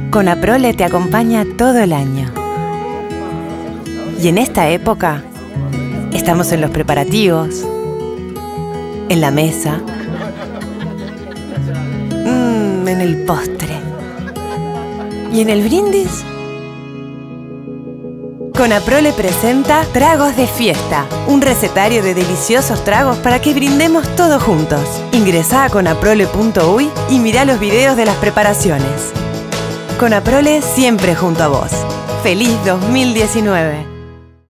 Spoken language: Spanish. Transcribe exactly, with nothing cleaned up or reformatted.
Conaprole te acompaña todo el año. Y en esta época, estamos en los preparativos, en la mesa, mmm, en el postre y en el brindis. Conaprole presenta Tragos de Fiesta, un recetario de deliciosos tragos para que brindemos todos juntos. Ingresá a conaprole punto uy y mirá los videos de las preparaciones. Conaprole siempre junto a vos. ¡Feliz dos mil diecinueve!